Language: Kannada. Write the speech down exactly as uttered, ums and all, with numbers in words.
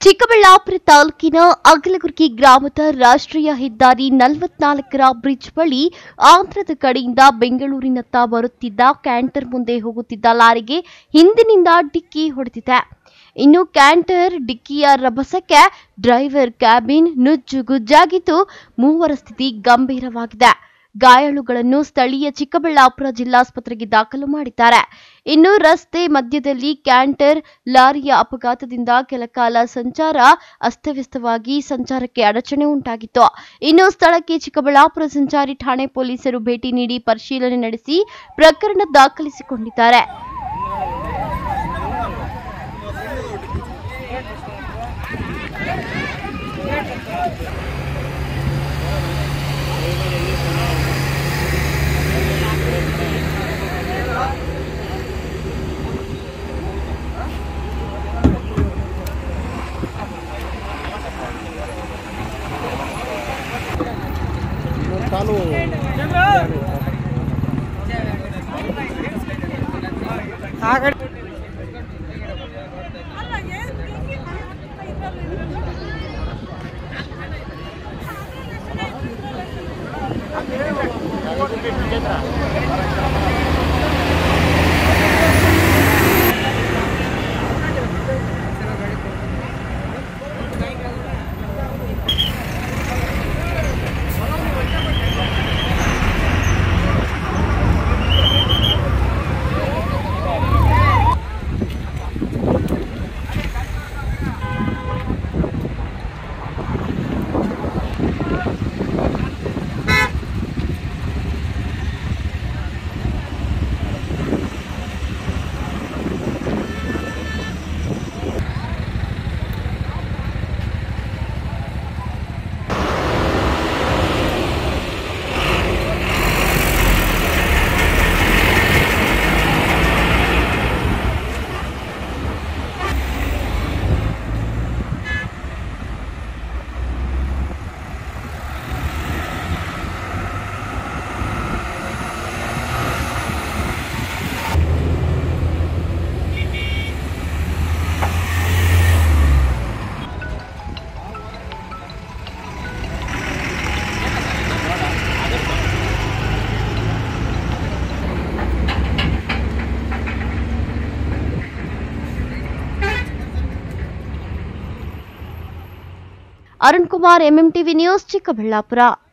ಚಿಕ್ಕಬಳ್ಳಾಪುರ ತಾಲೂಕಿನ ಅಗಲಗುರ್ಕಿ ಗ್ರಾಮದ ರಾಷ್ಟ್ರೀಯ ಹೆದ್ದಾರಿ ನಲವತ್ನಾಲ್ಕರ ಬ್ರಿಡ್ಜ್ ಬಳಿ ಆಂಧ್ರದ ಕಡೆಯಿಂದ ಬೆಂಗಳೂರಿನತ್ತ ಬರುತ್ತಿದ್ದ ಕ್ಯಾಂಟರ್ ಮುಂದೆ ಹೋಗುತ್ತಿದ್ದ ಲಾರಿಗೆ ಹಿಂದಿನಿಂದ ಡಿಕ್ಕಿ ಹೊಡೆದಿದೆ. ಇನ್ನು ಕ್ಯಾಂಟರ್ ಡಿಕ್ಕಿಯ ರಭಸಕ್ಕೆ ಡ್ರೈವರ್ ಕ್ಯಾಬಿನ್ ನುಜ್ಜುಗುಜ್ಜಾಗಿದ್ದು ಮೂವರ ಸ್ಥಿತಿ ಗಂಭೀರವಾಗಿದೆ. ಗಾಯಾಳುಗಳನ್ನು ಸ್ಥಳೀಯ ಚಿಕ್ಕಬಳ್ಳಾಪುರ ಜಿಲ್ಲಾಸ್ಪತ್ರೆಗೆ ದಾಖಲು ಮಾಡಿದ್ದಾರೆ. ಇನ್ನು ರಸ್ತೆ ಮಧ್ಯದಲ್ಲಿ ಕ್ಯಾಂಟರ್ ಲಾರಿಯ ಅಪಘಾತದಿಂದ ಕೆಲಕಾಲ ಸಂಚಾರ ಅಸ್ತವ್ಯಸ್ತವಾಗಿ ಸಂಚಾರಕ್ಕೆ ಅಡಚಣೆ ಉಂಟಾಗಿತ್ತು. ಇನ್ನು ಸ್ಥಳಕ್ಕೆ ಚಿಕ್ಕಬಳ್ಳಾಪುರ ಸಂಚಾರಿ ಠಾಣೆ ಪೊಲೀಸರು ಭೇಟಿ ನೀಡಿ ಪರಿಶೀಲನೆ ನಡೆಸಿ ಪ್ರಕರಣ ದಾಖಲಿಸಿಕೊಂಡಿದ್ದಾರೆ. चालू Arun Kumar, MM TV news, Chikkaballapur.